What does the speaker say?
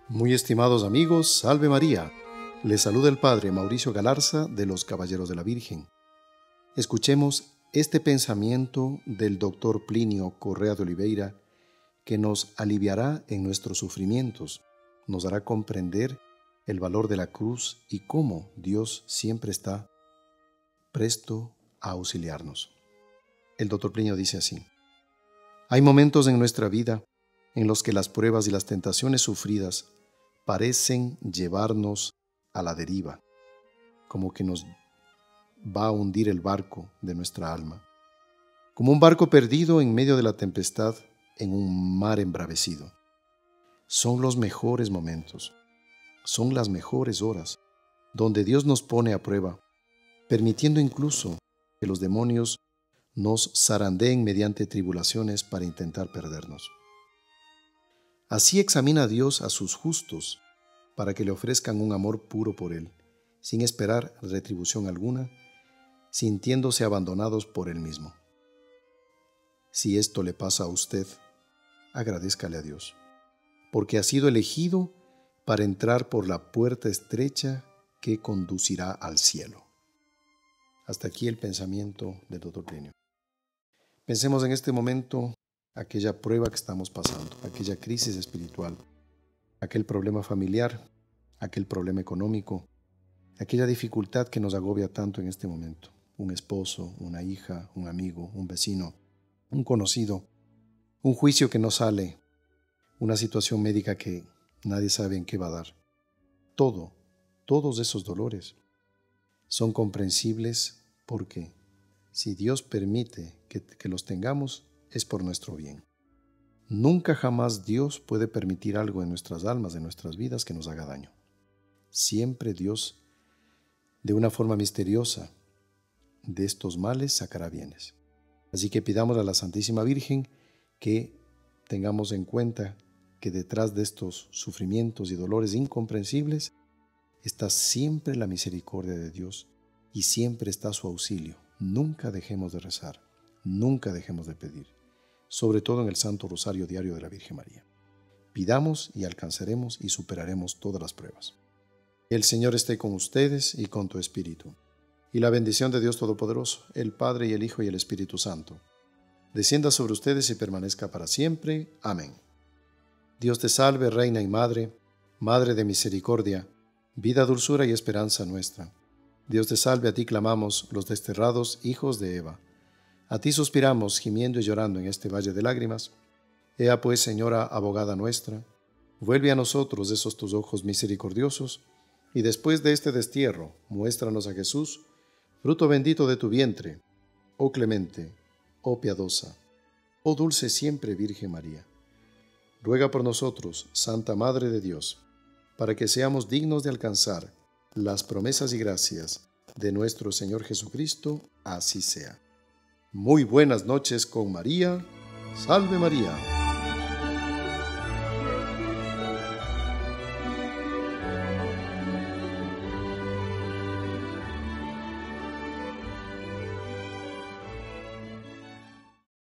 Muy estimados amigos, Salve María. Les saluda el Padre Mauricio Galarza de los Caballeros de la Virgen. Escuchemos este pensamiento del Dr. Plinio Correa de Oliveira que nos aliviará en nuestros sufrimientos, nos hará comprender el valor de la cruz y cómo Dios siempre está presto a auxiliarnos. El Dr. Plinio dice así: hay momentos en nuestra vida en los que las pruebas y las tentaciones sufridas parecen llevarnos a la deriva, como que nos va a hundir el barco de nuestra alma, como un barco perdido en medio de la tempestad en un mar embravecido. Son los mejores momentos, son las mejores horas, donde Dios nos pone a prueba, permitiendo incluso que los demonios nos zarandeen mediante tribulaciones para intentar perdernos. Así examina Dios a sus justos para que le ofrezcan un amor puro por Él, sin esperar retribución alguna, sintiéndose abandonados por Él mismo. Si esto le pasa a usted, agradézcale a Dios, porque ha sido elegido para entrar por la puerta estrecha que conducirá al cielo. Hasta aquí el pensamiento del Dr. Plinio. Pensemos en este momento aquella prueba que estamos pasando, aquella crisis espiritual, aquel problema familiar, aquel problema económico, aquella dificultad que nos agobia tanto en este momento. Un esposo, una hija, un amigo, un vecino, un conocido, un juicio que no sale, una situación médica que nadie sabe en qué va a dar. Todos esos dolores son comprensibles porque si Dios permite que los tengamos, es por nuestro bien. Nunca jamás Dios puede permitir algo en nuestras almas, en nuestras vidas, que nos haga daño. Siempre Dios, de una forma misteriosa, de estos males sacará bienes. Así que pidamos a la Santísima Virgen que tengamos en cuenta que detrás de estos sufrimientos y dolores incomprensibles está siempre la misericordia de Dios y siempre está su auxilio. Nunca dejemos de rezar, nunca dejemos de pedir, sobre todo en el Santo Rosario Diario de la Virgen María. Pidamos y alcanzaremos y superaremos todas las pruebas. El Señor esté con ustedes y con tu espíritu. Y la bendición de Dios Todopoderoso, el Padre y el Hijo y el Espíritu Santo, descienda sobre ustedes y permanezca para siempre. Amén. Dios te salve, Reina y Madre, Madre de misericordia, vida, dulzura y esperanza nuestra. Dios te salve, a ti clamamos los desterrados hijos de Eva. A ti suspiramos, gimiendo y llorando en este valle de lágrimas. Ea pues, Señora, abogada nuestra, vuelve a nosotros esos tus ojos misericordiosos, y después de este destierro, muéstranos a Jesús, fruto bendito de tu vientre, oh clemente, oh piadosa, oh dulce siempre Virgen María. Ruega por nosotros, Santa Madre de Dios, para que seamos dignos de alcanzar las promesas y gracias de nuestro Señor Jesucristo, así sea. Muy buenas noches con María. Salve María.